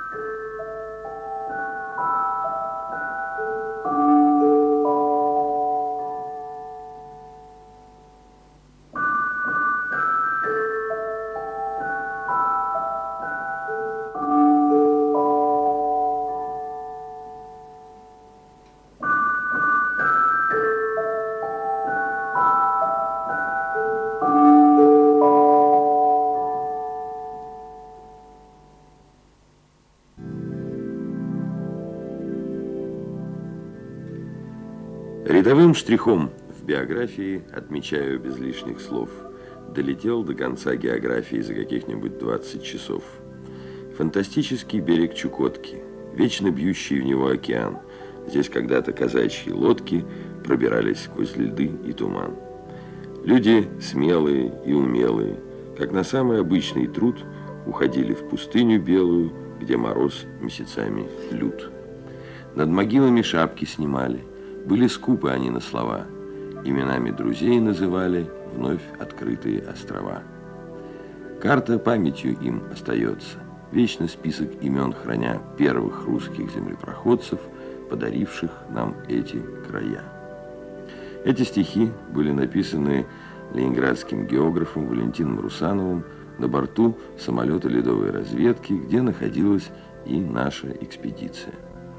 Рядовым штрихом в биографии, отмечаю без лишних слов, долетел до конца географии за каких-нибудь 20 часов. Фантастический берег Чукотки, вечно бьющий в него океан. Здесь когда-то казачьи лодки пробирались сквозь льды и туман. Люди смелые и умелые, как на самый обычный труд, уходили в пустыню белую, где мороз месяцами лют. Над могилами шапки снимали, были скупы они на слова, именами друзей называли вновь открытые острова. Карта памятью им остается, вечно список имен храня первых русских землепроходцев, подаривших нам эти края. Эти стихи были написаны ленинградским географом Валентином Русановым на борту самолета ледовой разведки, где находилась и наша экспедиция.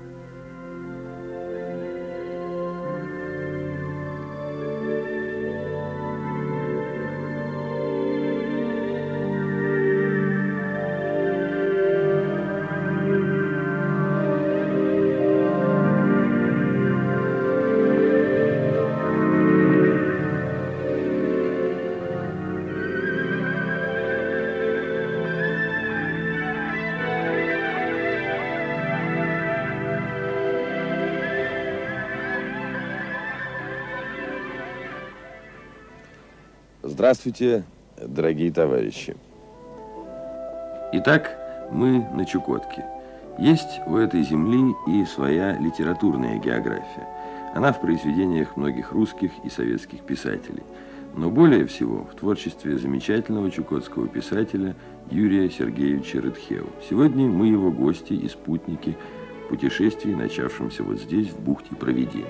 Здравствуйте, дорогие товарищи. Итак, мы на Чукотке. Есть у этой земли и своя литературная география. Она в произведениях многих русских и советских писателей. Но более всего в творчестве замечательного чукотского писателя Юрия Сергеевича Рытхеу. Сегодня мы его гости и спутники путешествий, начавшимся вот здесь, в бухте Провидения.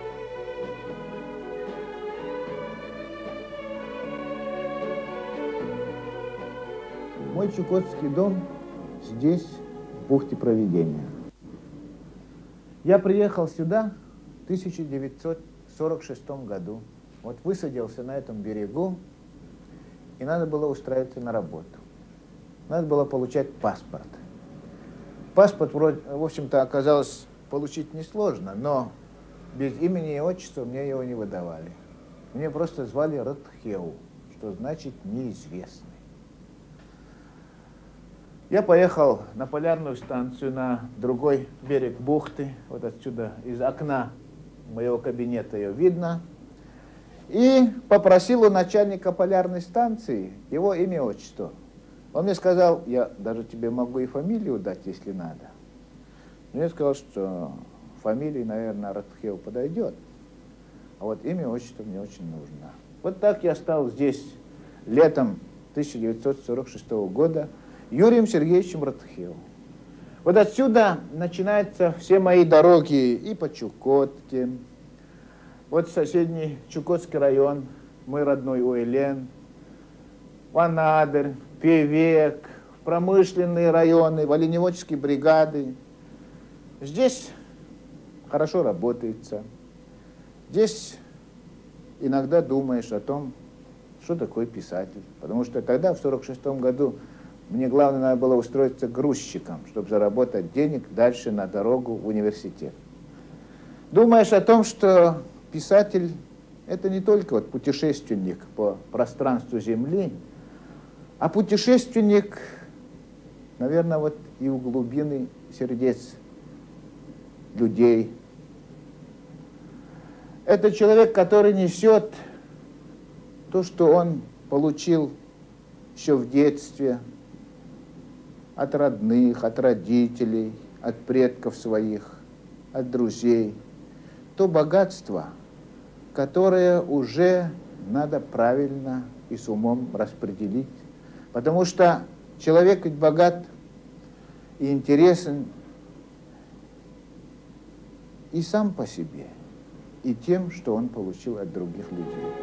Мой чукотский дом здесь, в бухте Провидения. Я приехал сюда в 1946 году. Вот высадился на этом берегу, и надо было устраиваться на работу. Надо было получать паспорт. Паспорт, в общем-то, оказалось получить несложно, но без имени и отчества мне его не выдавали. Мне просто звали Рытхеу, что значит неизвестный. Я поехал на полярную станцию, на другой берег бухты, вот отсюда, из окна моего кабинета ее видно, и попросил у начальника полярной станции его имя и отчество. Он мне сказал, я даже тебе могу и фамилию дать, если надо. Но я сказал, что фамилия, наверное, Рытхеу подойдет, а вот имя и отчество мне очень нужно. Вот так я стал здесь летом 1946 года Юрием Сергеевичем Рытхеу. Вот отсюда начинаются все мои дороги и по Чукотке. Вот соседний Чукотский район, мой родной Уэлен, Ванадырь, Певек, промышленные районы, в оленеводческие бригады. Здесь хорошо работается. Здесь иногда думаешь о том, что такое писатель. Потому что тогда, в 1946 году, мне главное надо было устроиться грузчиком, чтобы заработать денег дальше на дорогу в университет. Думаешь о том, что писатель – это не только вот путешественник по пространству Земли, а путешественник, наверное, вот и у глубины сердец людей. Это человек, который несет то, что он получил еще в детстве, от родных, от родителей, от предков своих, от друзей. То богатство, которое уже надо правильно и с умом распределить. Потому что человек ведь богат и интересен и сам по себе, и тем, что он получил от других людей.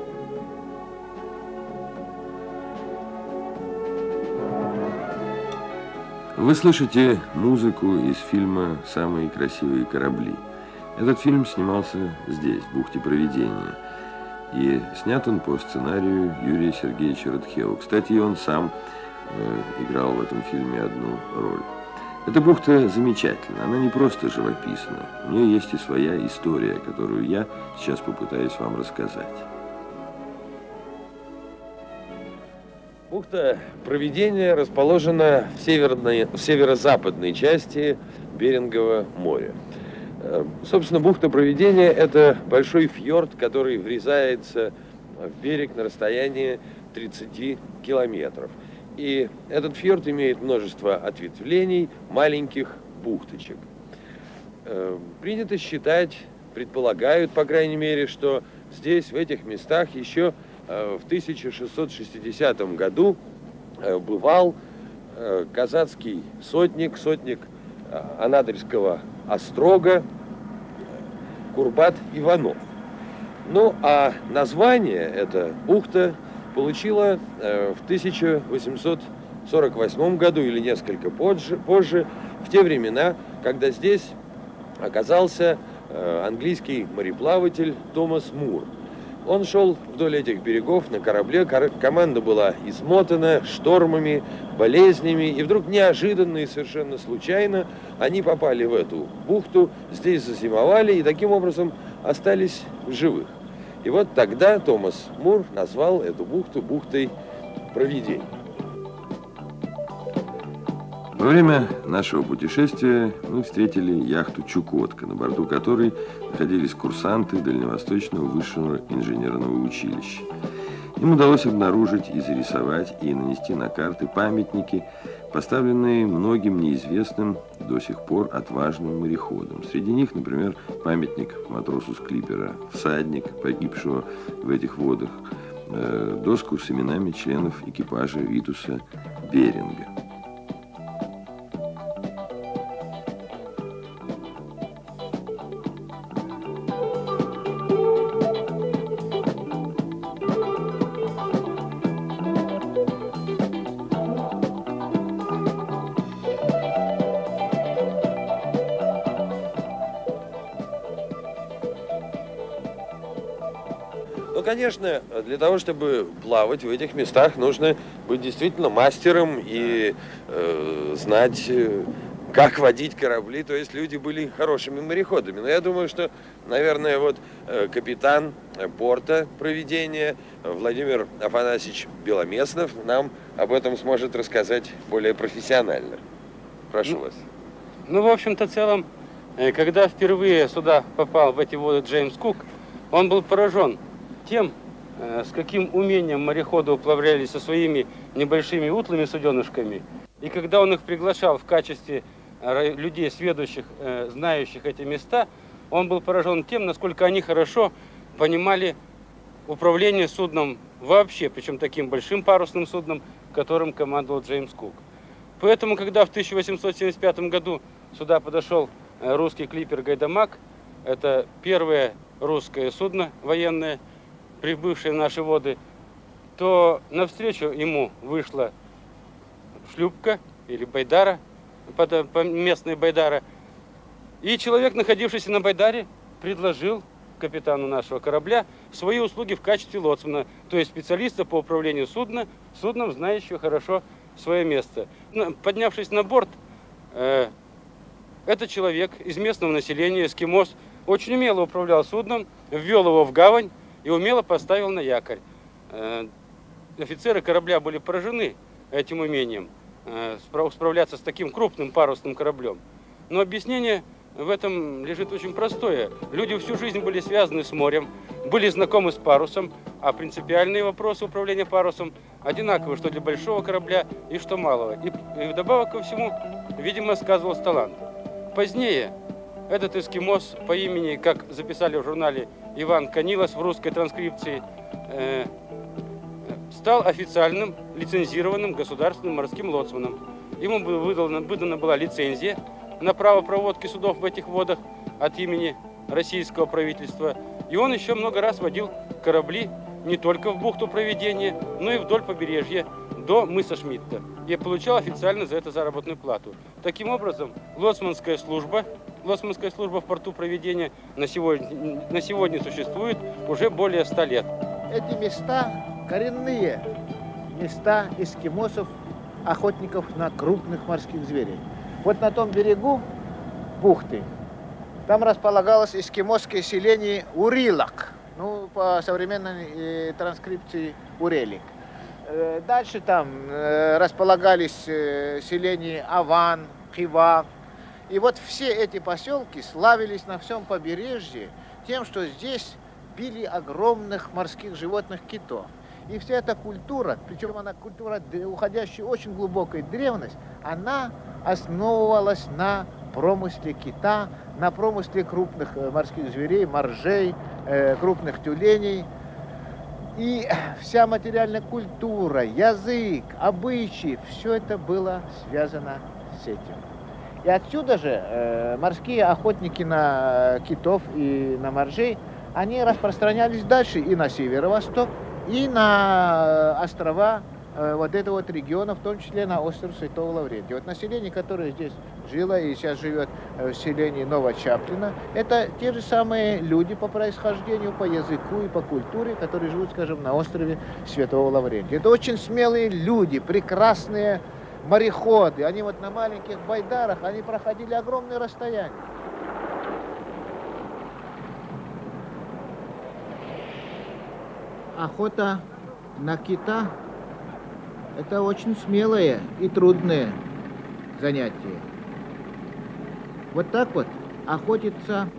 Вы слышите музыку из фильма «Самые красивые корабли». Этот фильм снимался здесь, в бухте Провидения. И снят он по сценарию Юрия Сергеевича Радхео. Кстати, он сам играл в этом фильме одну роль. Эта бухта замечательна, она не просто живописна. У нее есть и своя история, которую я сейчас попытаюсь вам рассказать. Бухта Провидения расположена в северо-западной части Берингового моря. Собственно, бухта Провидения – это большой фьорд, который врезается в берег на расстоянии 30 километров. И этот фьорд имеет множество ответвлений, маленьких бухточек. Принято считать, предполагают, по крайней мере, что здесь, в этих местах, еще в 1660 году бывал казацкий сотник Анадырского острога Курбат Иванов. Ну, а название эта бухта получила в 1848 году или несколько позже, в те времена, когда здесь оказался английский мореплаватель Томас Мур. Он шел вдоль этих берегов на корабле, команда была измотана штормами, болезнями, и вдруг неожиданно и совершенно случайно они попали в эту бухту, здесь зазимовали и таким образом остались в живых. И вот тогда Томас Мур назвал эту бухту бухтой Провидения. Во время нашего путешествия мы встретили яхту «Чукотка», на борту которой находились курсанты Дальневосточного высшего инженерного училища. Им удалось обнаружить и зарисовать, и нанести на карты памятники, поставленные многим неизвестным до сих пор отважным мореходам. Среди них, например, памятник матросу с клипера «Всадник», погибшего в этих водах, доску с именами членов экипажа Витуса Беринга. Ну, конечно, для того, чтобы плавать в этих местах, нужно быть действительно мастером и знать, как водить корабли. То есть люди были хорошими мореходами. Но я думаю, что, наверное, вот капитан порта Провидения Владимир Афанасьевич Беломеснов нам об этом сможет рассказать более профессионально. Прошу вас. Ну, в общем-то, в целом, когда впервые сюда попал в эти воды Джеймс Кук, он был поражен тем, с каким умением мореходы управлялись со своими небольшими утлыми суденышками. И когда он их приглашал в качестве людей, сведущих, знающих эти места, он был поражен тем, насколько они хорошо понимали управление судном вообще, причем таким большим парусным судном, которым командовал Джеймс Кук. Поэтому, когда в 1875 году сюда подошел русский клипер «Гайдамак», это первое русское судно военное, прибывшее в наши воды, то навстречу ему вышла шлюпка или байдара, местная байдара, и человек, находившийся на байдаре, предложил капитану нашего корабля свои услуги в качестве лоцмана, то есть специалиста по управлению судном, знающего хорошо свое место. Поднявшись на борт, этот человек из местного населения, эскимос, очень умело управлял судном, ввел его в гавань и умело поставил на якорь. Офицеры корабля были поражены этим умением справляться с таким крупным парусным кораблем. Но объяснение в этом лежит очень простое. Люди всю жизнь были связаны с морем, были знакомы с парусом, а принципиальные вопросы управления парусом одинаковы, что для большого корабля и что малого. И вдобавок ко всему, видимо, сказывался талант. Позднее этот эскимос по имени, как записали в журнале Иван Канилос в русской транскрипции, стал официальным лицензированным государственным морским лоцманом. ему выдана была лицензия на право проводки судов в этих водах от имени российского правительства. И он еще много раз водил корабли не только в бухту Провидения, но и вдоль побережья до мыса Шмидта. И получал официально за это заработную плату. Таким образом, лоцманская служба в порту Провидения на сегодня существует уже более 100 лет. Эти места коренные места эскимосов, охотников на крупных морских зверей. Вот на том берегу бухты там располагалось эскимосское селение Урилак, ну, по современной транскрипции Урелик. Дальше там располагались селения Аван, Хивак. И вот все эти поселки славились на всем побережье тем, что здесь били огромных морских животных китов. И вся эта культура, причем она культура, уходящая в очень глубокой древность, она основывалась на промысле кита, на промысле крупных морских зверей, моржей, крупных тюленей. И вся материальная культура, язык, обычаи, все это было связано с этим. И отсюда же морские охотники на китов и на моржей, они распространялись дальше и на северо-восток, и на острова вот этого вот региона, в том числе на остров Святого Лаврентия. Вот население, которое здесь жило и сейчас живет в селении Новочаплино, это те же самые люди по происхождению, по языку и по культуре, которые живут, скажем, на острове Святого Лаврентия. Это очень смелые люди, прекрасные мореходы. Они вот на маленьких байдарах, они проходили огромные расстояния. Охота на кита – это очень смелое и трудное занятие. Вот так вот охотятся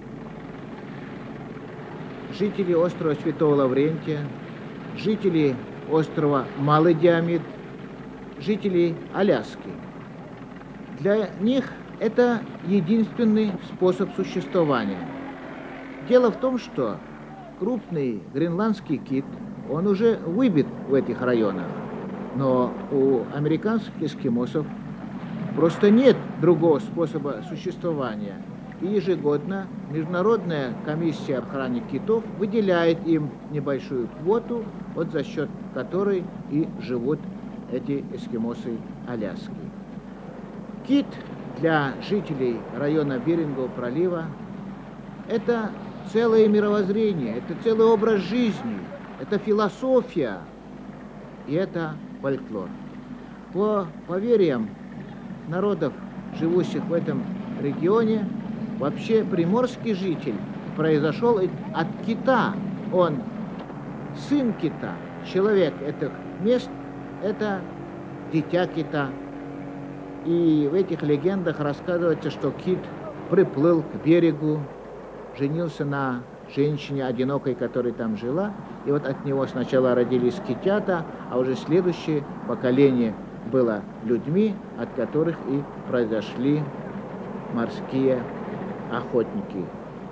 жители острова Святого Лаврентия, жители острова Малый Диамид, жители Аляски. Для них это единственный способ существования. Дело в том, что крупный гренландский кит, он уже выбит в этих районах. Но у американских эскимосов просто нет другого способа существования. И ежегодно Международная комиссия охраны китов выделяет им небольшую квоту, вот за счет которой и живут эти эскимосы Аляски. Кит для жителей района Берингового пролива – это целое мировоззрение, это целый образ жизни, это философия и это фольклор. По поверьям народов, живущих в этом регионе, вообще приморский житель произошел от кита. Он сын кита, человек этих мест, это дитя кита. И в этих легендах рассказывается, что кит приплыл к берегу, женился на женщине одинокой, которая там жила, и вот от него сначала родились китята, а уже следующее поколение было людьми, от которых и произошли морские охотники.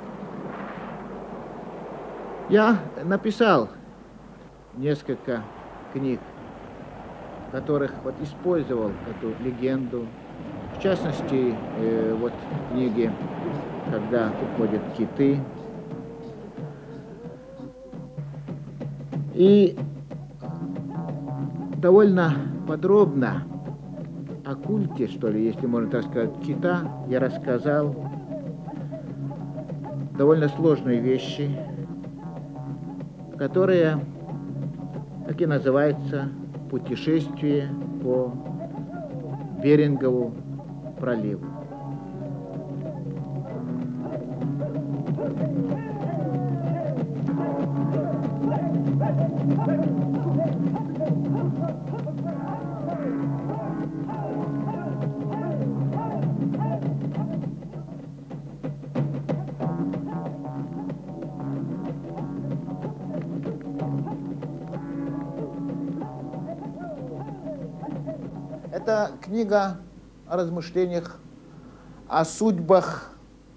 Я написал несколько книг, в которых вот использовал эту легенду, в частности, вот книги «Когда уходят киты». И довольно подробно о культе, что ли, если можно так сказать, кита я рассказал. Довольно сложные вещи, которые так и называются «Путешествие по Берингову проливу». Это книга о размышлениях о судьбах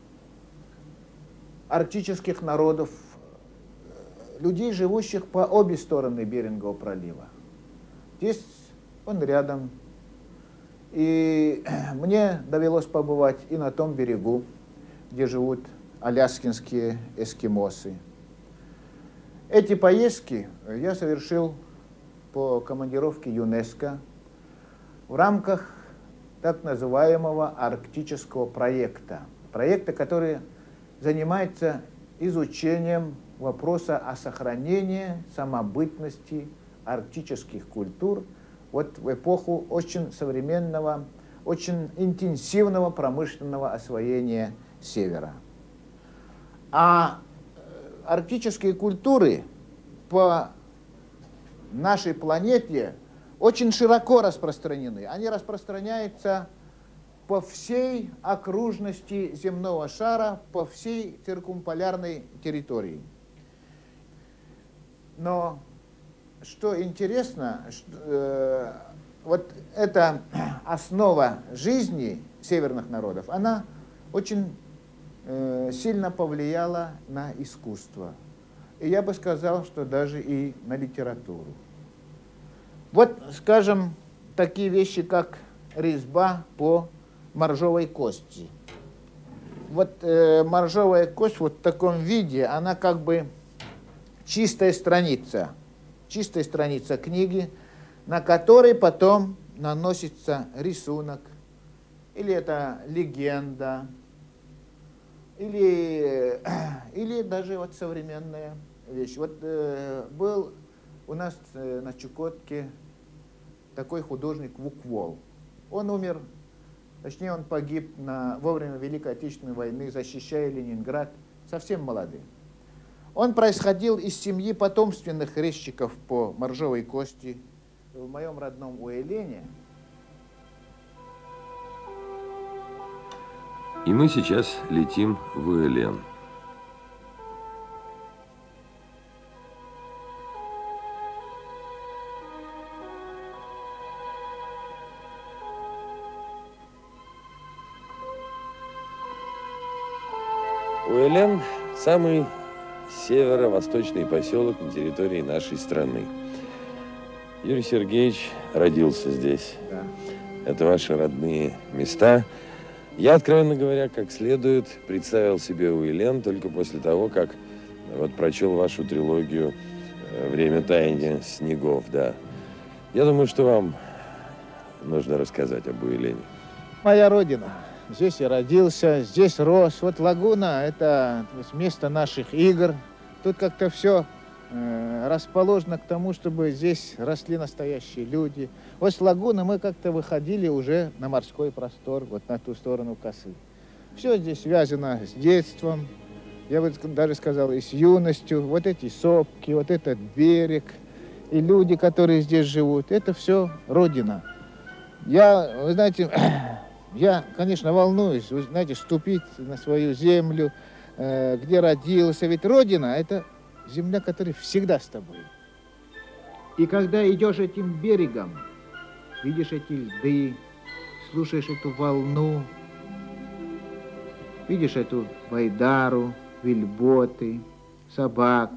арктических народов, людей, живущих по обе стороны Берингового пролива. Здесь он рядом. И мне довелось побывать и на том берегу, где живут аляскинские эскимосы. Эти поездки я совершил по командировке ЮНЕСКО в рамках так называемого арктического проекта. Проекта, который занимается изучением вопроса о сохранении самобытности арктических культур вот в эпоху очень современного, очень интенсивного промышленного освоения Севера. А арктические культуры по нашей планете очень широко распространены. Они распространяются по всей окружности земного шара, по всей циркумполярной территории. Но что интересно, вот эта основа жизни северных народов, она очень сильно повлияла на искусство. И я бы сказал, что даже и на литературу. Вот, скажем, такие вещи, как резьба по моржовой кости. Вот моржовая кость вот в таком виде, она как бы чистая страница книги, на которой потом наносится рисунок, или это легенда, или даже вот современная вещь. Вот был у нас на Чукотке такой художник Вуквол. Он умер, точнее он погиб во время Великой Отечественной войны, защищая Ленинград, совсем молодым. Он происходил из семьи потомственных резчиков по моржовой кости в моем родном Уэйлене. И мы сейчас летим в Уэлен. Уэлен – самый северо-восточный поселок на территории нашей страны. Юрий Сергеевич родился здесь. Да. Это ваши родные места. Я, откровенно говоря, как следует представил себе Уэлен только после того, как вот прочел вашу трилогию «Время таяния снегов». Да. Я думаю, что вам нужно рассказать об Уэлене. Моя родина. Здесь я родился, здесь рос. Вот лагуна – это место наших игр. Тут как-то все расположено к тому, чтобы здесь росли настоящие люди. Вот с лагуны мы как-то выходили уже на морской простор, вот на ту сторону косы. Все здесь связано с детством, я бы даже сказал, и с юностью. Вот эти сопки, вот этот берег, и люди, которые здесь живут. Это все родина. Вы знаете, я, конечно, волнуюсь, вы знаете, ступить на свою землю, где родился. Ведь родина – это земля, которая всегда с тобой. И когда идешь этим берегом, видишь эти льды, слушаешь эту волну, видишь эту байдару, вельботы, собак.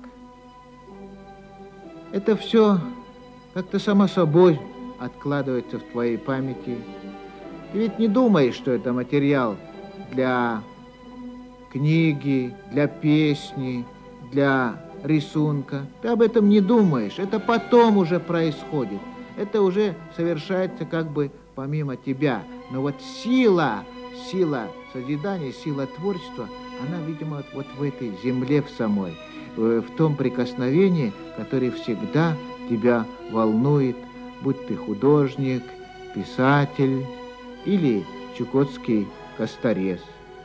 Это все как-то само собой откладывается в твоей памяти. Ты ведь не думаешь, что это материал для книги, для песни, для рисунка. Ты об этом не думаешь. Это потом уже происходит. Это уже совершается как бы помимо тебя. Но вот сила созидания, сила творчества, она, видимо, вот в этой земле в самой, в том прикосновении, которое всегда тебя волнует, будь ты художник, писатель или чукотский косторез.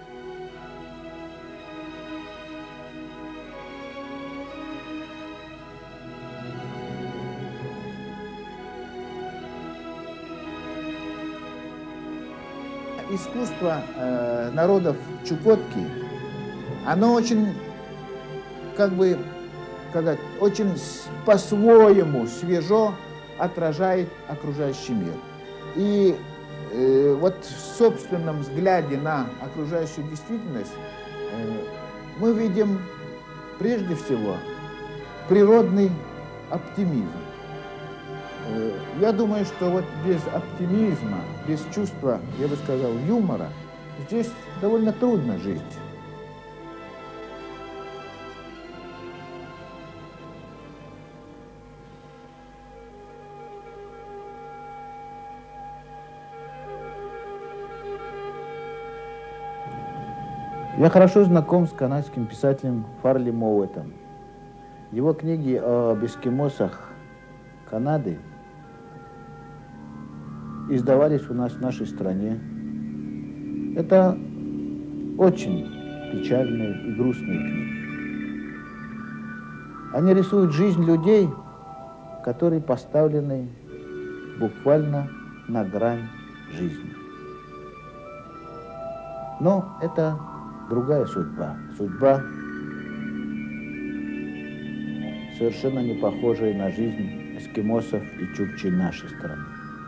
Искусство народов Чукотки, оно очень, как бы сказать, очень по-своему свежо отражает окружающий мир. И вот в собственном взгляде на окружающую действительность мы видим прежде всего природный оптимизм. Я думаю, что вот без оптимизма, без чувства, я бы сказал, юмора, здесь довольно трудно жить. Я хорошо знаком с канадским писателем Фарли Моуэтом. Его книги об эскимосах Канады издавались у нас в нашей стране. Это очень печальные и грустные книги. Они рисуют жизнь людей, которые поставлены буквально на грань жизни. Но это другая судьба. Судьба, совершенно не похожая на жизнь эскимосов и чукчей нашей страны.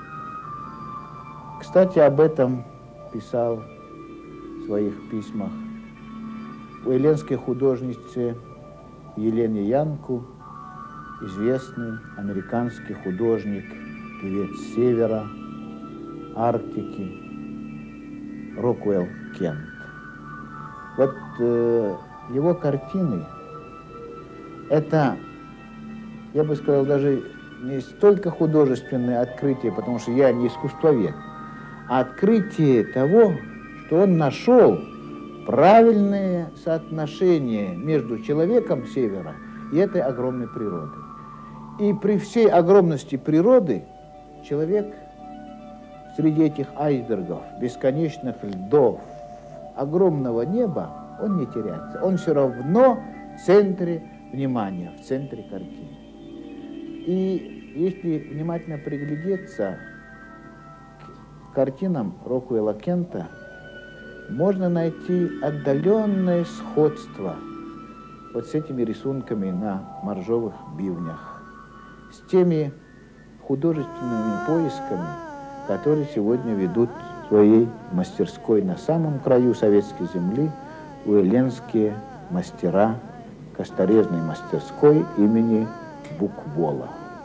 Кстати, об этом писал в своих письмах уэленской художнице Елене Янку, известный американский художник, певец Севера, Арктики, Рокуэлл Кент. Вот его картины – это, я бы сказал, даже не столько художественное открытие, потому что я не искусствовед, а открытие того, что он нашел правильное соотношение между человеком Севера и этой огромной природой. И при всей огромности природы человек среди этих айсбергов, бесконечных льдов, огромного неба, он не теряется. Он все равно в центре внимания, в центре картины. И если внимательно приглядеться к картинам Рокуэлла Кента, можно найти отдаленное сходство вот с этими рисунками на моржовых бивнях, с теми художественными поисками, которые сегодня ведут в своей мастерской на самом краю советской земли уэленские мастера косторезной мастерской имени Буквола.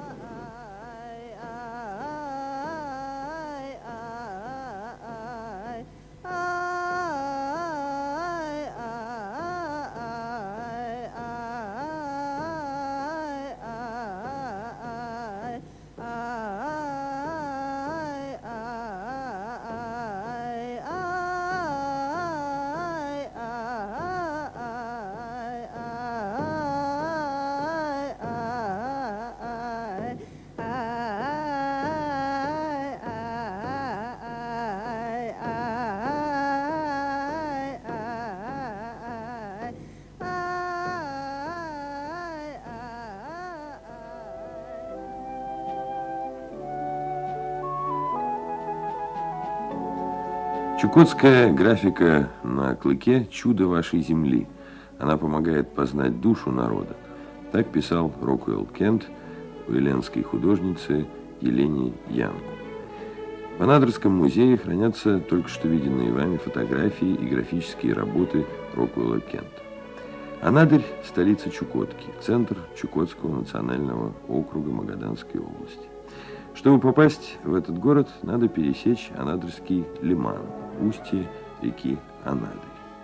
Чукотская графика на клыке – чудо вашей земли. Она помогает познать душу народа. Так писал Рокуэлл Кент уэленской художнице Елене Янку. В Анадырском музее хранятся только что виденные вами фотографии и графические работы Рокуэлла Кента. Анадырь – столица Чукотки, центр Чукотского национального округа Магаданской области. Чтобы попасть в этот город, надо пересечь Анадырский лиман, устье реки Анадырь.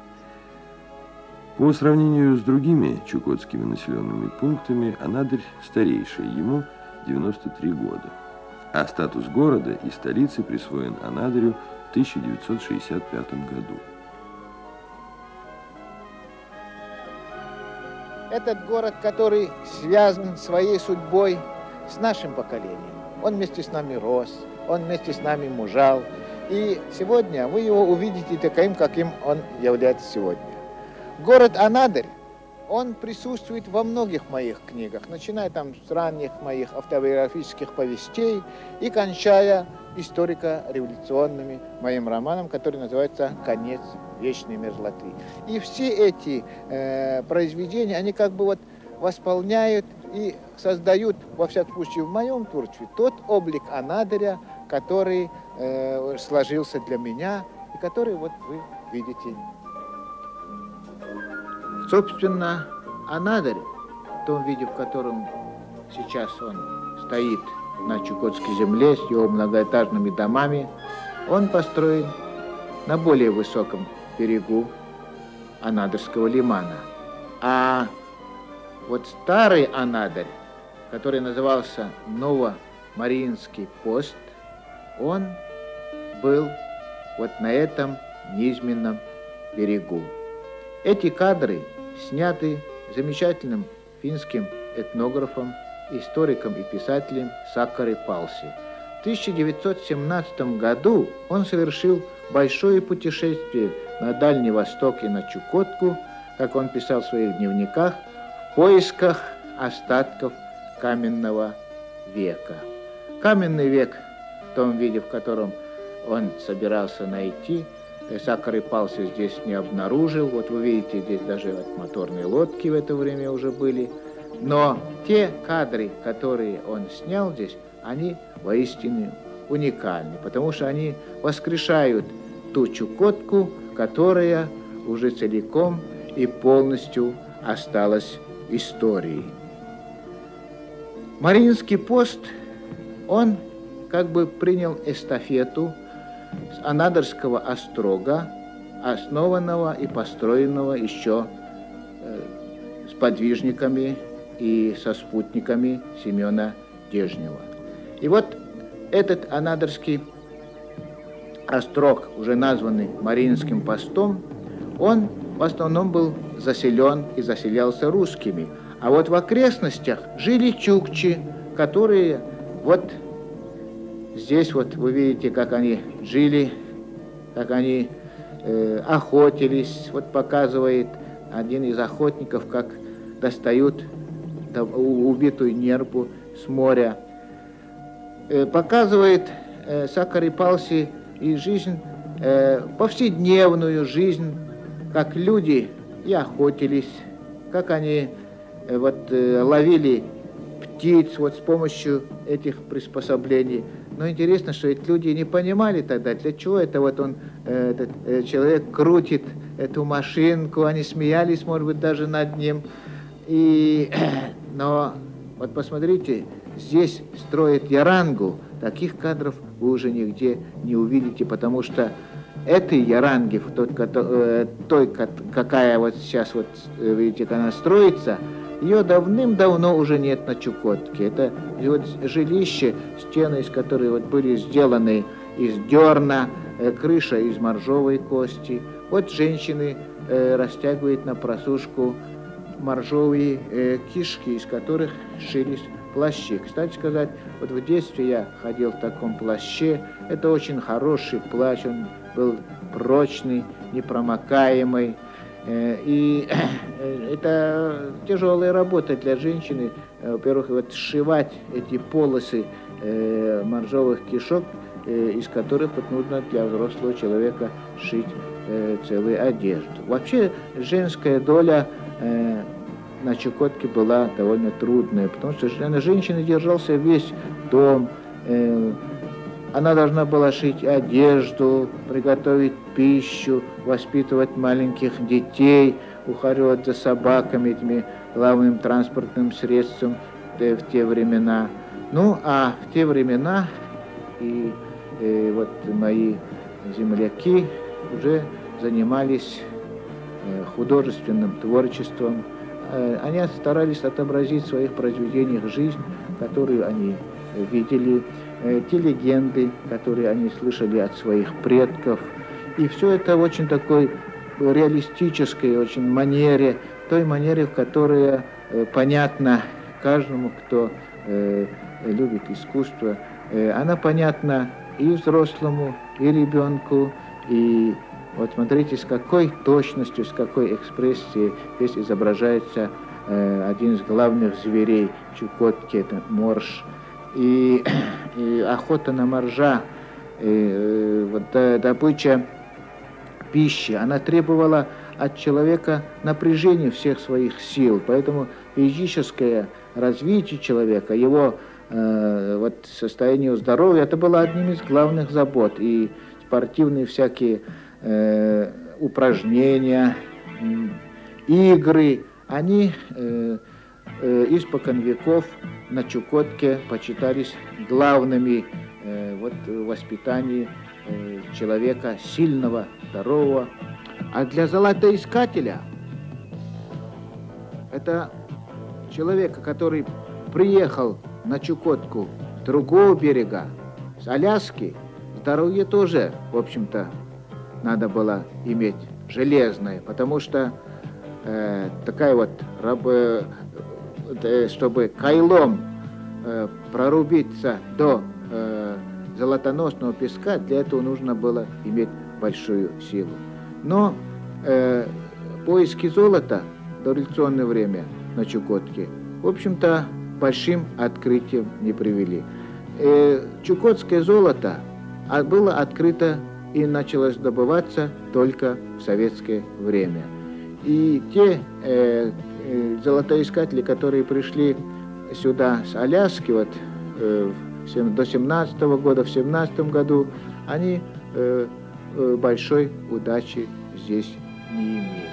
По сравнению с другими чукотскими населенными пунктами, Анадырь старейший, ему 93 года, а статус города и столицы присвоен Анадырю в 1965 году. Этот город, который связан своей судьбой с нашим поколением. Он вместе с нами рос, он вместе с нами мужал. И сегодня вы его увидите таким, каким он является сегодня. Город Анадырь, он присутствует во многих моих книгах, начиная там с ранних моих автобиографических повестей и кончая историко-революционными моим романом, который называется «Конец вечной мерзлоты». И все эти произведения, они как бы вот восполняют и создают, во всяком случае в моем творчестве, тот облик Анадыря, который сложился для меня и который вот вы видите. Собственно, Анадырь, в том виде, в котором сейчас он стоит на Чукотской земле с его многоэтажными домами, он построен на более высоком берегу Анадырского лимана. А вот старый Анадырь, который назывался Новомариинский пост, он был вот на этом низменном берегу. Эти кадры сняты замечательным финским этнографом, историком и писателем Сакари Палси. В 1917 году он совершил большое путешествие на Дальний Восток и на Чукотку, как он писал в своих дневниках, в поисках остатков каменного века. Каменный век в том виде, в котором он собирался найти, Сакари Палси здесь не обнаружил. Вот вы видите, здесь даже вот моторные лодки в это время уже были. Но те кадры, которые он снял здесь, они воистину уникальны, потому что они воскрешают ту Чукотку, которая уже целиком и полностью осталась историей. Мариинский пост, он как бы принял эстафету с Анадырского острога, основанного и построенного еще с подвижниками и со спутниками Семена Дежнева. И вот этот Анадырский острог, уже названный Мариинским постом, он в основном был заселен и заселялся русскими. А вот в окрестностях жили чукчи, которые вот здесь вот вы видите, как они жили, как они охотились. Вот показывает один из охотников, как достают убитую нерпу с моря. Показывает Сакари Палси и жизнь, повседневную жизнь, как люди и охотились, как они ловили птиц вот с помощью этих приспособлений. Но интересно, что эти люди не понимали тогда, для чего это вот он, этот человек крутит эту машинку, они смеялись, может быть, даже над ним. Но вот посмотрите, здесь строят ярангу, таких кадров вы уже нигде не увидите, потому что этой яранги, той, какая вот сейчас, вот видите, она строится, ее давным-давно уже нет на Чукотке. Это вот жилище, стены из которой вот были сделаны из дерна, крыша из моржовой кости. Вот женщины растягивают на просушку моржовые кишки, из которых шились плащи. Кстати сказать, вот в детстве я ходил в таком плаще. Это очень хороший плащ, он был прочный, непромокаемый. И это тяжелая работа для женщины. Во-первых, вот сшивать эти полосы моржовых кишок, из которых вот нужно для взрослого человека шить целую одежду. Вообще женская доля на Чукотке была довольно трудная, потому что на женщине держался весь дом. Она должна была шить одежду, приготовить пищу, воспитывать маленьких детей, ухаживать за собаками, этими главным транспортным средством в те времена. Ну, а в те времена и вот мои земляки уже занимались художественным творчеством. Они старались отобразить в своих произведениях жизнь, которую они видели, те легенды, которые они слышали от своих предков. И все это в очень такой реалистической очень манере, той манере, в которой понятна каждому, кто любит искусство. Она понятна и взрослому, и ребенку. И вот смотрите, с какой точностью, с какой экспрессией здесь изображается один из главных зверей Чукотки, это морж. И охота на моржа, добыча пищи, она требовала от человека напряжения всех своих сил. Поэтому физическое развитие человека, его состояние здоровья, это было одним из главных забот. И спортивные всякие упражнения, игры, они испокон веков на Чукотке почитались главными в воспитании человека сильного, здорового. А для золотоискателя это человека, который приехал на Чукотку с другого берега, с Аляски, здоровье тоже, в общем-то, надо было иметь железное, потому что такая вот, чтобы кайлом прорубиться до золотоносного песка, для этого нужно было иметь большую силу. Но поиски золота в дореволюционное время на Чукотке, в общем-то, большим открытием не привели. Чукотское золото было открыто и началось добываться только в советское время. И те золотоискатели, которые пришли сюда с Аляски до 17 года, в 17 году, они большой удачи здесь не имели.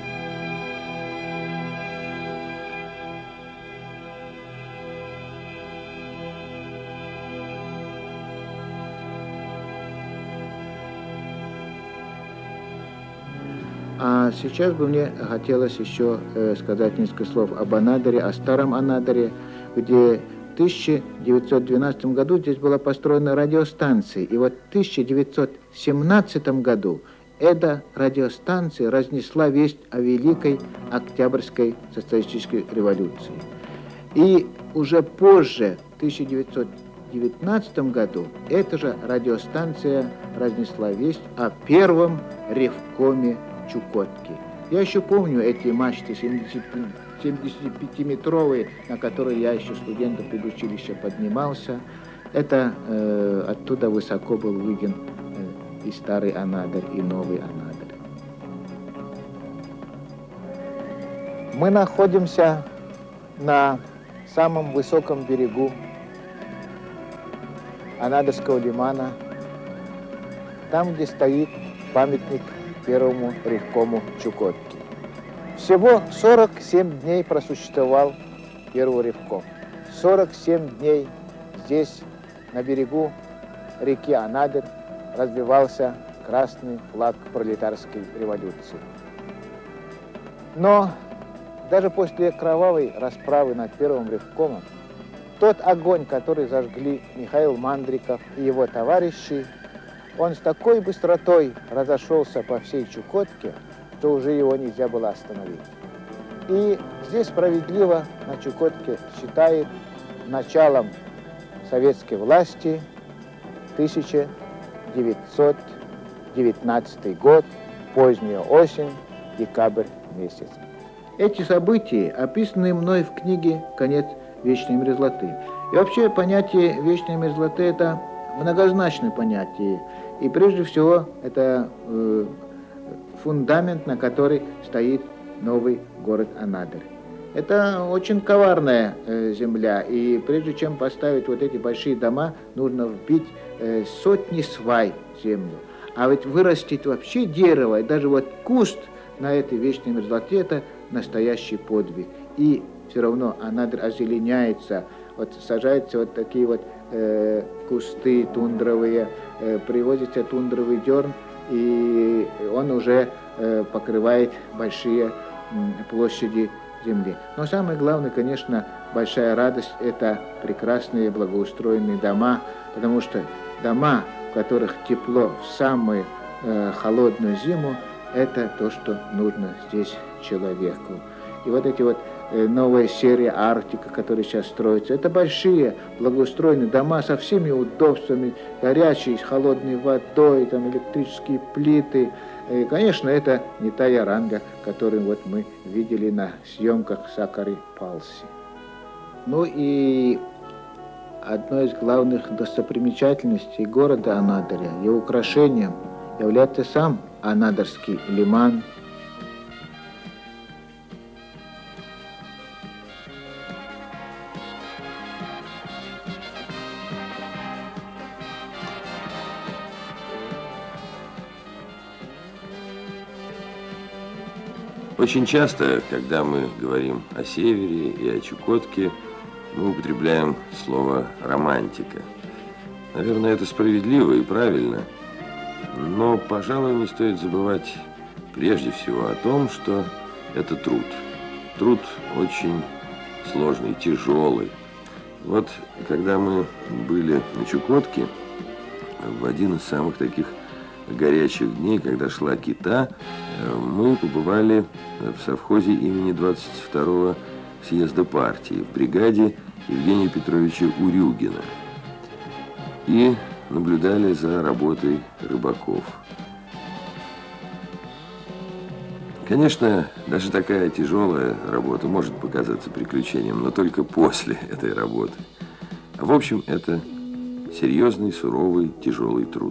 А сейчас бы мне хотелось еще сказать несколько слов об Анадыре, о старом Анадыре, где в 1912 году здесь была построена радиостанция. И вот в 1917 году эта радиостанция разнесла весть о Великой Октябрьской социалистической революции. И уже позже, в 1919 году, эта же радиостанция разнесла весть о первом ревкоме Чукотки. Я еще помню эти мачты 75-метровые, на которые я еще студентом педучилища поднимался. Это оттуда высоко был виден и старый Анадырь, и новый Анадырь. Мы находимся на самом высоком берегу Анадырского лимана, там, где стоит памятник первому ревкому Чукотки. Всего 47 дней просуществовал первый ревком. 47 дней здесь, на берегу реки Анадырь, развивался красный флаг пролетарской революции. Но даже после кровавой расправы над первым ревкомом, тот огонь, который зажгли Михаил Мандриков и его товарищи, он с такой быстротой разошелся по всей Чукотке, что уже его нельзя было остановить. И здесь справедливо на Чукотке считает началом советской власти 1919 год, поздняя осень, декабрь месяц. Эти события описаны мной в книге «Конец вечной мерзлоты». И вообще понятие вечной мерзлоты – это многозначное понятие. И прежде всего это фундамент, на который стоит новый город Анадырь. Это очень коварная земля, и прежде чем поставить вот эти большие дома, нужно вбить сотни свай в землю. А ведь вырастить вообще дерево, и даже вот куст на этой вечной мерзлоте – это настоящий подвиг. И все равно Анадырь озеленяется, вот сажаются вот такие вот кусты тундровые, привозится тундровый дерн, и он уже покрывает большие площади земли. Но самое главное, конечно, большая радость – это прекрасные благоустроенные дома, потому что дома, в которых тепло в самую холодную зиму, это то, что нужно здесь человеку. И вот эти вот новая серия Арктика, которая сейчас строится, это большие благоустроенные дома со всеми удобствами, горячей, с холодной водой, там электрические плиты. И, конечно, это не та Яранга, которую вот мы видели на съемках Сакары Палси. Ну и одной из главных достопримечательностей города Анадыря, его украшением, является сам Анадырский лиман. Очень часто, когда мы говорим о Севере и о Чукотке, мы употребляем слово «романтика». Наверное, это справедливо и правильно, но, пожалуй, не стоит забывать прежде всего о том, что это труд. Труд очень сложный, тяжелый. Вот когда мы были на Чукотке, в один из самых таких горячих дней, когда шла кита, мы побывали в совхозе имени 22-го съезда партии, в бригаде Евгения Петровича Урюгина. И наблюдали за работой рыбаков. Конечно, даже такая тяжелая работа может показаться приключением, но только после этой работы. А в общем, это серьезный, суровый, тяжелый труд.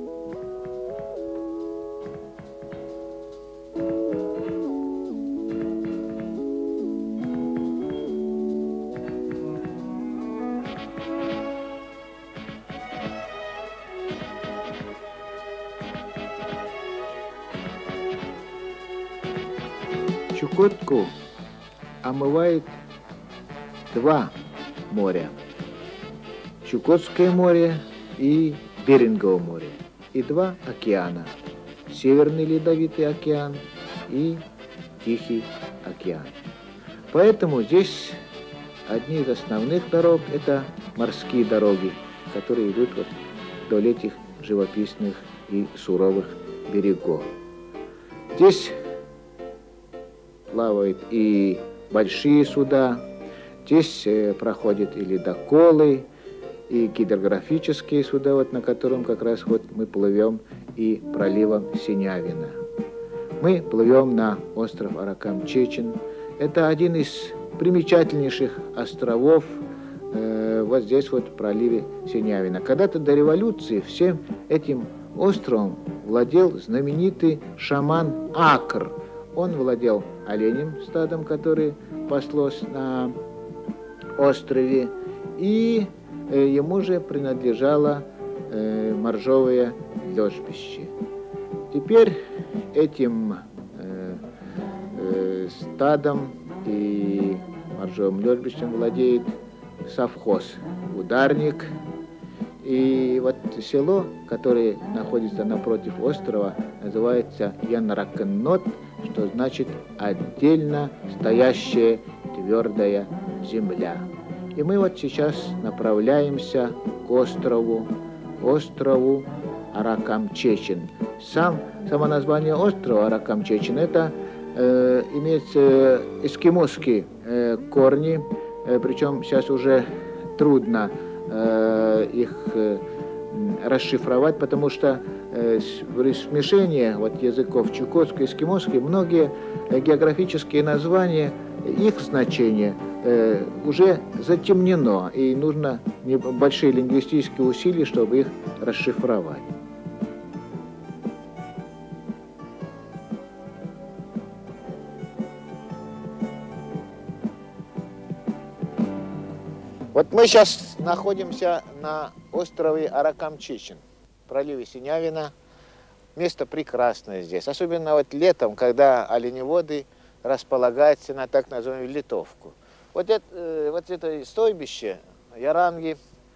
Чукотку омывает два моря. Чукотское море и Берингово море. И два океана. Северный Ледовитый океан и Тихий океан. Поэтому здесь одни из основных дорог – это морские дороги, которые идут вот вдоль этих живописных и суровых берегов. Здесь плавают и большие суда, здесь проходят и ледоколы, и гидрографические суда, вот на котором как раз вот мы плывем и проливом Синявина. Мы плывем на остров Аракам-Чечин. Это один из примечательнейших островов вот здесь вот в проливе Синявина. Когда-то до революции всем этим островом владел знаменитый шаман Акр. Он владел оленем стадом, который паслось на острове, и ему же принадлежало моржовое лежбище. Теперь этим стадом и моржовым лежбищем владеет совхоз «Ударник». И вот село, которое находится напротив острова, называется Янракеннот, что значит «отдельно стоящая твердая земля». И мы вот сейчас направляемся к острову Аракам-Чечин. Само название острова Аракам-Чечин это имеет эскимосские корни, причем сейчас уже трудно их расшифровать, потому что в смешении вот языков чукотский и эскимосский многие географические названия, их значение уже затемнено, и нужно большие лингвистические усилия, чтобы их расшифровать. Вот мы сейчас находимся на острове Аракам-Чечин, в проливе Синявина. Место прекрасное здесь, особенно вот летом, когда оленеводы располагаются на так называемую литовку. Вот это стойбище, яранги,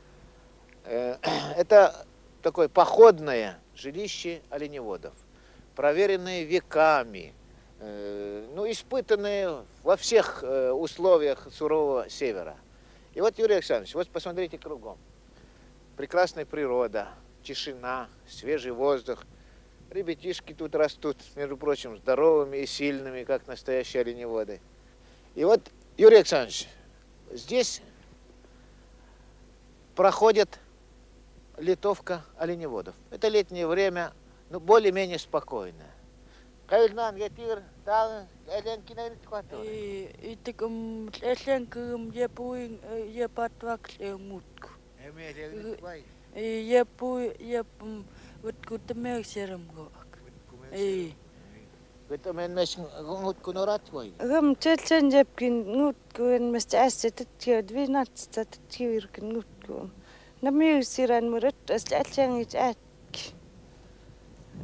это такое походное жилище оленеводов, проверенное веками, ну, испытанное во всех условиях сурового севера. И вот, Юрий Александрович, вот посмотрите кругом. Прекрасная природа, тишина, свежий воздух. Ребятишки тут растут, между прочим, здоровыми и сильными, как настоящие оленеводы. И вот, Юрий Александрович, здесь проходит литовка оленеводов. Это летнее время, ну, более-менее спокойное.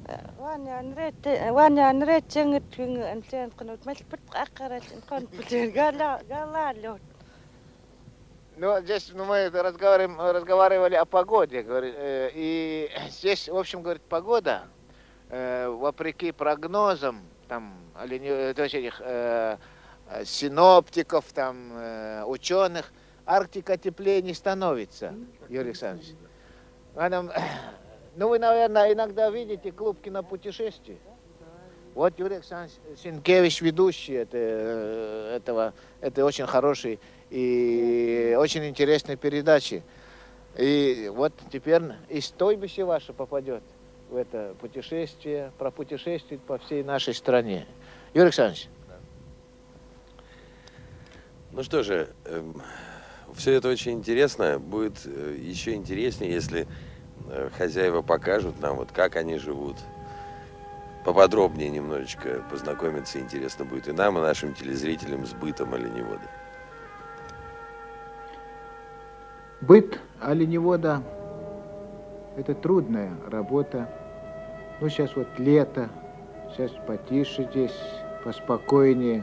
Ну, здесь мы разговаривали о погоде, и здесь, в общем, говорит, погода, вопреки прогнозам, там, то есть этих синоптиков, там, ученых, Арктика теплее не становится, Юрий Александрович. Ну, вы, наверное, иногда видите клуб кинопутешествий. Вот Юрий Александрович Сенкевич, ведущий этой очень хорошей и очень интересной передачи. И вот теперь и стойбище ваше попадет в это путешествие, пропутешествовать по всей нашей стране. Юрий Александрович. Ну что же, все это очень интересно. Будет еще интереснее, если хозяева покажут нам, вот как они живут. Поподробнее немножечко познакомиться интересно будет и нам, и нашим телезрителям с бытом оленевода. Быт оленевода – это трудная работа. Ну, сейчас вот лето, сейчас потише здесь, поспокойнее.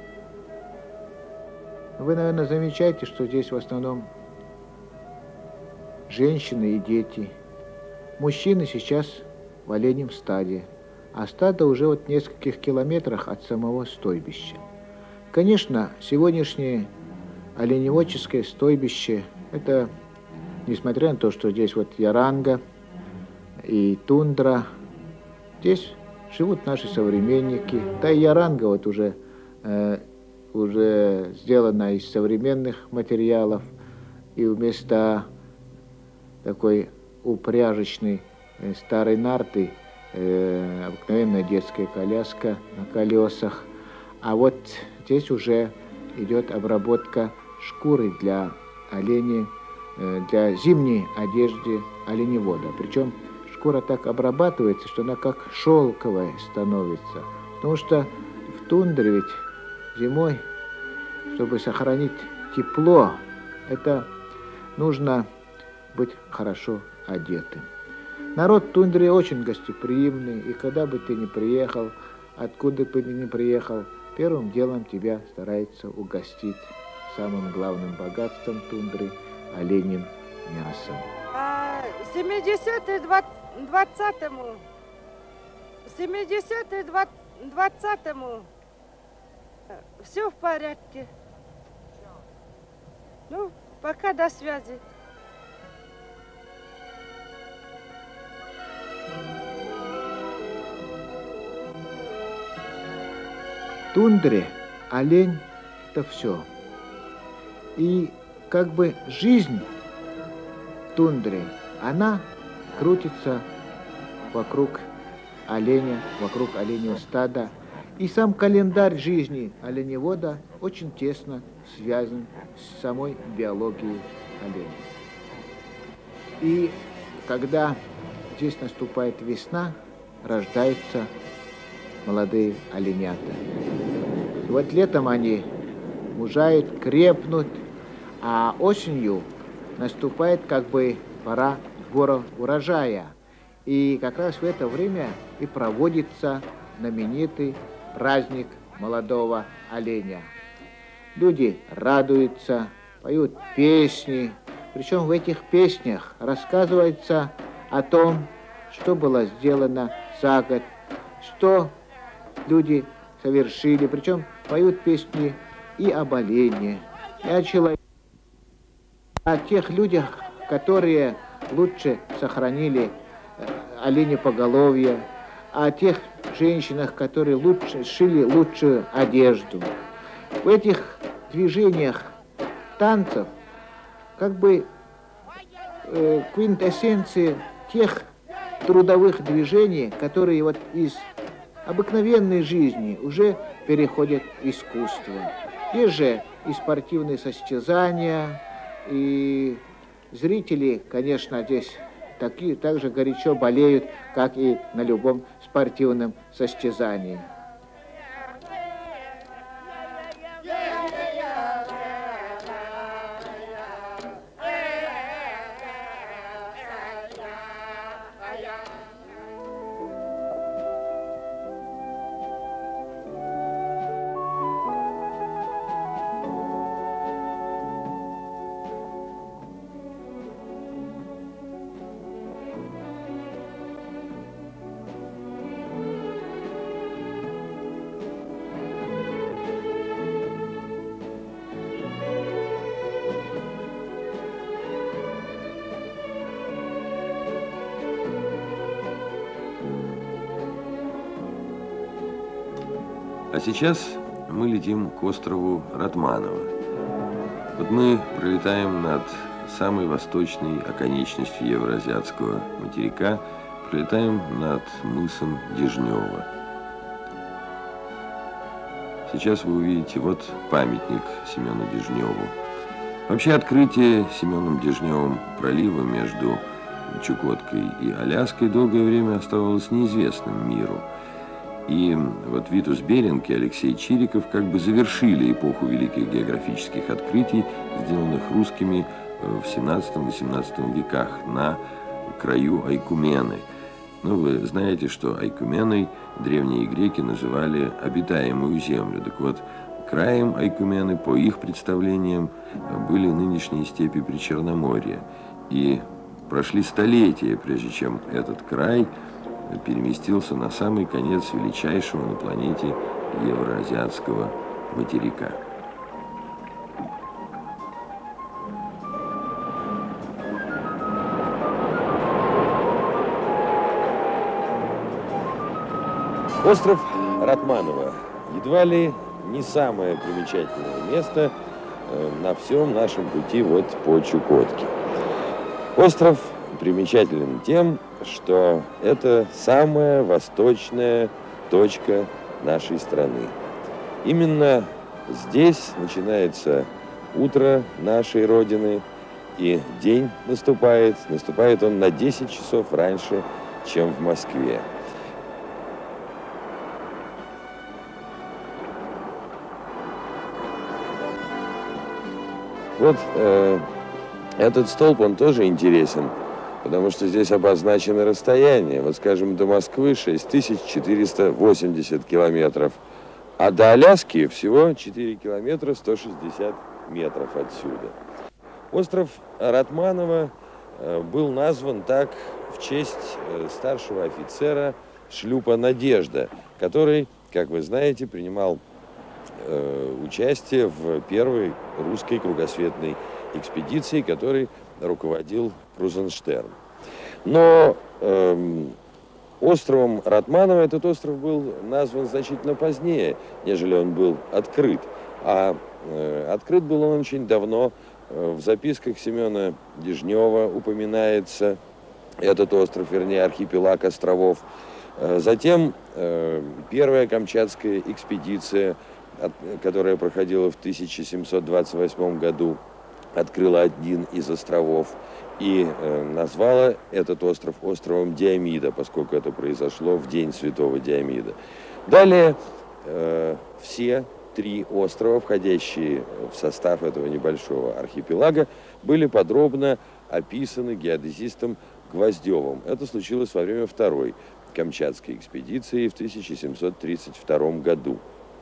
Вы, наверное, замечаете, что здесь в основном женщины и дети. Мужчины сейчас в оленем стаде, а стадо уже вот в нескольких километрах от самого стойбища. Конечно, сегодняшнее оленеводческое стойбище – это, несмотря на то, что здесь вот яранга и тундра, здесь живут наши современники. Да и яранга вот уже сделана из современных материалов, и вместо такой упряжечной старой нарты обыкновенная детская коляска на колесах. А вот здесь уже идет обработка шкуры для оленей, для зимней одежды оленевода. Причем шкура так обрабатывается, что она как шелковая становится. Потому что в тундре ведь зимой, чтобы сохранить тепло, это нужно быть хорошо одетым. Народ тундры очень гостеприимный, и когда бы ты ни приехал, откуда бы ты ни приехал, первым делом тебя старается угостить самым главным богатством тундры – оленьим мясом. 70-е 20-му, 70-е 20-му, все в порядке. Ну, пока до связи. В тундре олень – это все. И как бы жизнь в тундре, она крутится вокруг оленя, вокруг оленевого стада. И сам календарь жизни оленевода очень тесно связан с самой биологией оленя. И когда здесь наступает весна, рождаются молодые оленята. И вот летом они мужают, крепнут, а осенью наступает как бы пора сбора урожая. И как раз в это время и проводится знаменитый праздник молодого оленя. Люди радуются, поют песни. Причем в этих песнях рассказывается о том, что было сделано за год, что люди совершили. Причем поют песни и об олене, и о человеке, о тех людях, которые лучше сохранили оленепоголовье, о тех женщинах, которые шили лучшую одежду. В этих движениях танцев как бы квинтэссенция тех трудовых движений, которые вот из обыкновенной жизни уже переходят в искусство. Есть же и спортивные состязания, и зрители, конечно, здесь так же горячо болеют, как и на любом спортивном состязании. А сейчас мы летим к острову Ратманово. Вот мы пролетаем над самой восточной оконечностью евроазиатского материка, пролетаем над мысом Дежнево. Сейчас вы увидите вот памятник Семену Дежневу. Вообще открытие Семеном Дежневым пролива между Чукоткой и Аляской долгое время оставалось неизвестным миру. И вот Витус Беринг и Алексей Чириков как бы завершили эпоху великих географических открытий, сделанных русскими в 17-18 веках на краю Айкумены. Ну, вы знаете, что Айкуменой древние греки называли обитаемую землю. Так вот, краем Айкумены, по их представлениям, были нынешние степи Причерноморья. И прошли столетия, прежде чем этот край переместился на самый конец величайшего на планете евроазиатского материка. Остров Ратманово едва ли не самое примечательное место на всем нашем пути вот по Чукотке. Остров примечателен тем, что это самая восточная точка нашей страны. Именно здесь начинается утро нашей Родины, и день наступает. Наступает он на 10 часов раньше, чем в Москве. Вот этот столб, он тоже интересен, потому что здесь обозначено расстояние. Вот, скажем, до Москвы 6480 километров, а до Аляски всего 4 километра 160 метров отсюда. Остров Ратманово был назван так в честь старшего офицера шлюпа «Надежда», который, как вы знаете, принимал участие в первой русской кругосветной экспедиции, которой руководил Крузенштерн. Но островом Ратманово этот остров был назван значительно позднее, нежели он был открыт. А открыт был он очень давно. В записках Семена Дежнева упоминается этот остров, вернее, архипелаг островов. Затем первая Камчатская экспедиция, которая проходила в 1728 году, открыла один из островов и назвала этот остров островом Диомида, поскольку это произошло в день святого Диомида. Далее все три острова, входящие в состав этого небольшого архипелага, были подробно описаны геодезистом Гвоздевым. Это случилось во время второй Камчатской экспедиции в 1732 году.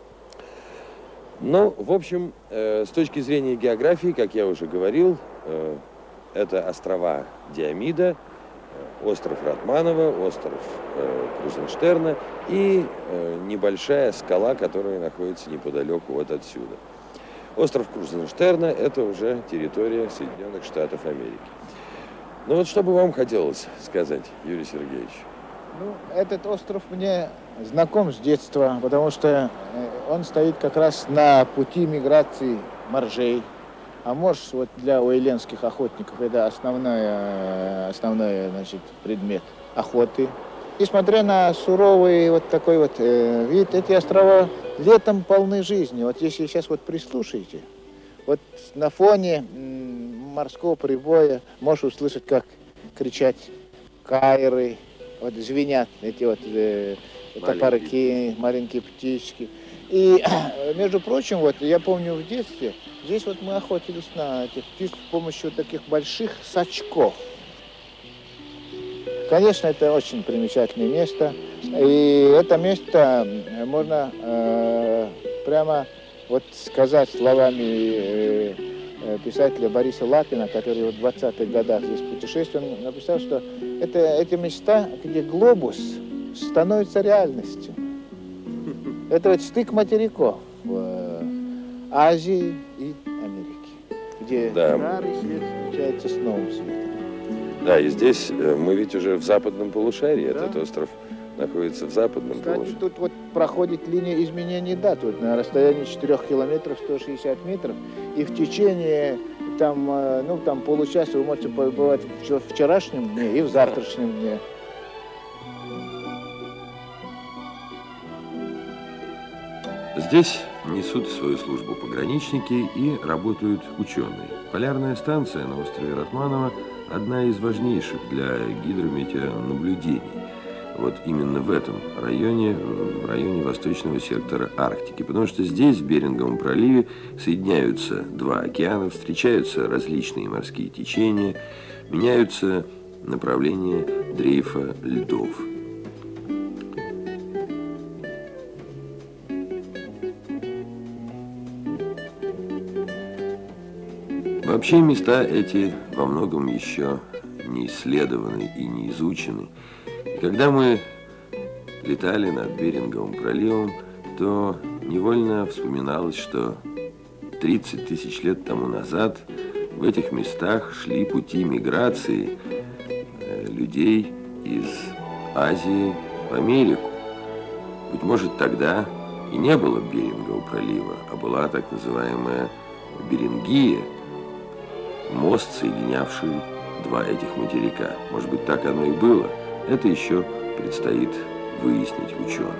Ну, в общем, с точки зрения географии, как я уже говорил, это острова Диомида, остров Ратманово, остров Крузенштерна и небольшая скала, которая находится неподалеку вот отсюда. Остров Крузенштерна – это уже территория Соединенных Штатов Америки. Ну вот что бы вам хотелось сказать, Юрий Сергеевич? Ну, этот остров мне знаком с детства, потому что он стоит как раз на пути миграции моржей. А морж вот для уэйленских охотников это основной значит, предмет охоты. Несмотря на суровый вот такой вот вид, эти острова летом полны жизни. Вот если сейчас вот прислушаете, вот на фоне морского прибоя можешь услышать, как кричат кайры, вот звенят эти вот топорки, маленькие птички. И, между прочим, вот я помню в детстве, здесь вот мы охотились на этих птиц с помощью таких больших сачков. Конечно, это очень примечательное место. И это место можно прямо вот сказать словами писателя Бориса Лапина, который в 20-х годах здесь путешествовал, он написал, что это места, где глобус становится реальностью. Это вот стык материков в Азии и Америке, где старый свет встречается с новым светом. Да, и здесь мы ведь уже в западном полушарии. Да? Этот остров находится в западном Кстати, положении. тут вот проходит линия изменений дат, вот на расстоянии 4 километров 160 метров, и в течение там, ну, там получаса вы можете побывать в вчерашнем дне и в завтрашнем дне. Здесь несут свою службу пограничники и работают ученые. Полярная станция на острове Ратманова – одна из важнейших для гидрометеонаблюдений. Вот именно в этом районе, в районе восточного сектора Арктики. Потому что здесь, в Беринговом проливе, соединяются два океана, встречаются различные морские течения, меняются направления дрейфа льдов. Вообще места эти во многом еще не исследованы и не изучены. И когда мы летали над Беринговым проливом, то невольно вспоминалось, что 30 тысяч лет тому назад в этих местах шли пути миграции людей из Азии в Америку. Быть может, тогда и не было Берингового пролива, а была так называемая Берингия, мост, соединявший два этих материка. Может быть, так оно и было. Это еще предстоит выяснить ученым.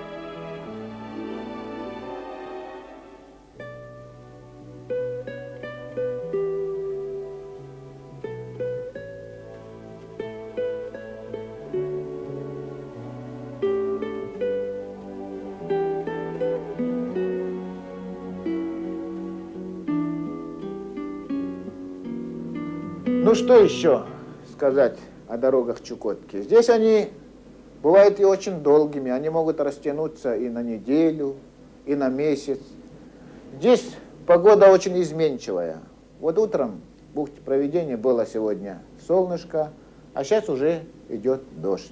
Ну что еще сказать о дорогах Чукотки? Здесь они бывают и очень долгими, они могут растянуться и на неделю, и на месяц. Здесь погода очень изменчивая. Вот утром в бухте Провидения было сегодня солнышко, а сейчас уже идет дождь.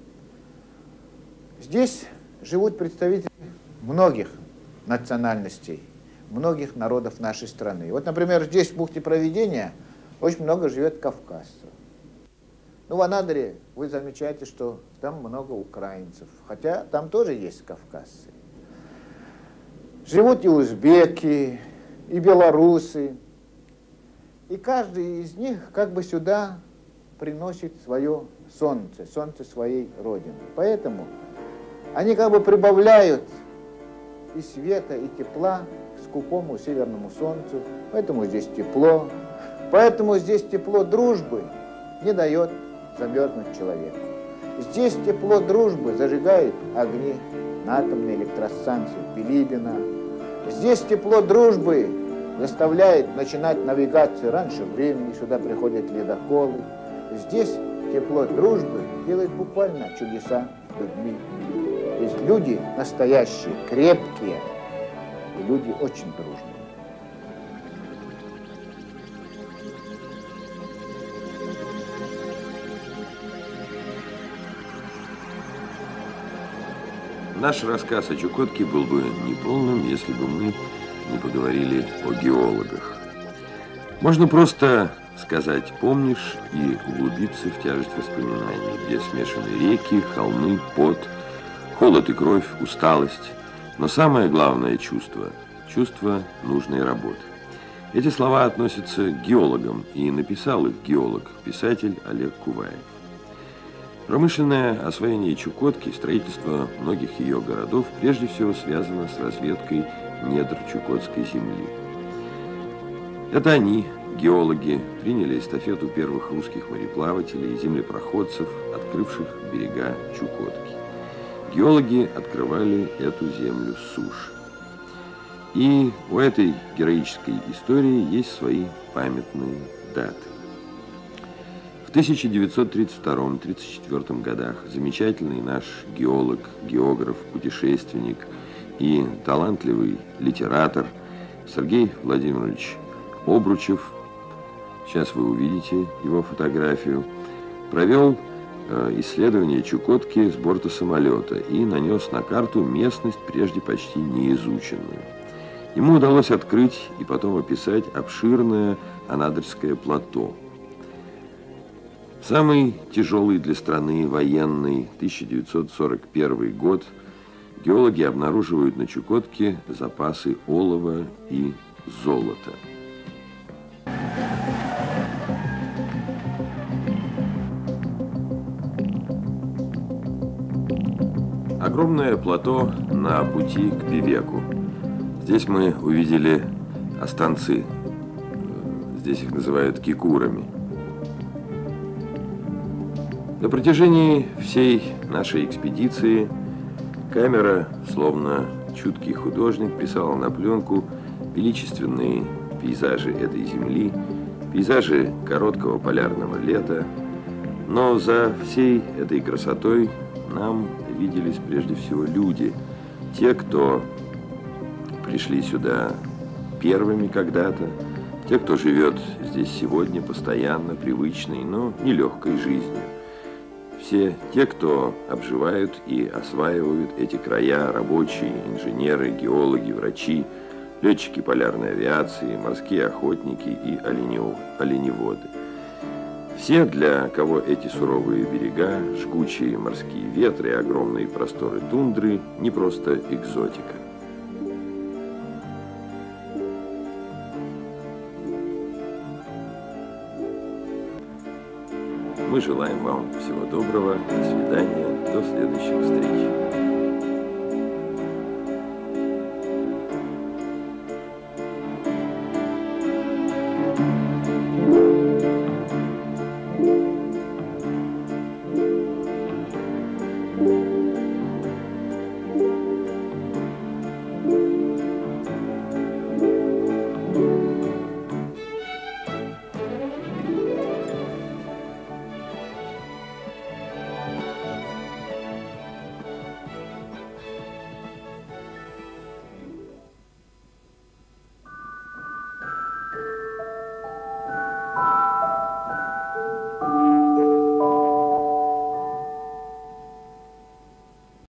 Здесь живут представители многих национальностей, многих народов нашей страны. Вот, например, здесь в бухте Провидения очень много живет кавказцев. Ну, в Анадыре вы замечаете, что там много украинцев, хотя там тоже есть кавказцы. Живут и узбеки, и белорусы. И каждый из них как бы сюда приносит свое солнце, солнце своей родины. Поэтому они как бы прибавляют и света, и тепла к скупому северному солнцу. Поэтому здесь тепло. Поэтому здесь тепло дружбы не дает замерзнуть человеку. Здесь тепло дружбы зажигает огни на атомной электростанции Билибина. Здесь тепло дружбы заставляет начинать навигацию раньше времени, сюда приходят ледоколы. Здесь тепло дружбы делает буквально чудеса с людьми. Здесь люди настоящие, крепкие, и люди очень дружные. Наш рассказ о Чукотке был бы неполным, если бы мы не поговорили о геологах. Можно просто сказать «помнишь» и углубиться в тяжесть воспоминаний, где смешаны реки, холмы, пот, холод и кровь, усталость, но самое главное чувство – чувство нужной работы. Эти слова относятся к геологам, и написал их геолог, писатель Олег Куваев. Промышленное освоение Чукотки, строительство многих ее городов прежде всего связано с разведкой недр Чукотской земли. Это они, геологи, приняли эстафету первых русских мореплавателей и землепроходцев, открывших берега Чукотки. Геологи открывали эту землю с суши. И у этой героической истории есть свои памятные даты. В 1932-1934 годах замечательный наш геолог, географ, путешественник и талантливый литератор Сергей Владимирович Обручев, сейчас вы увидите его фотографию, провел исследование Чукотки с борта самолета и нанес на карту местность, прежде почти неизученную. Ему удалось открыть и потом описать обширное Анадырское плато. В Самый тяжелый для страны военный 1941 год геологи обнаруживают на Чукотке запасы олова и золота. Огромное плато на пути к Певеку. Здесь мы увидели останцы, здесь их называют кикурами. На протяжении всей нашей экспедиции камера, словно чуткий художник, писала на пленку величественные пейзажи этой земли, пейзажи короткого полярного лета. Но за всей этой красотой нам виделись прежде всего люди, те, кто пришли сюда первыми когда-то, те, кто живет здесь сегодня постоянно, привычной, но нелегкой жизнью. Все те, кто обживают и осваивают эти края, рабочие, инженеры, геологи, врачи, летчики полярной авиации, морские охотники и оленеводы. Все, для кого эти суровые берега, жгучие морские ветры и огромные просторы тундры не просто экзотика. Мы желаем вам всего доброго, до свидания, до следующих встреч.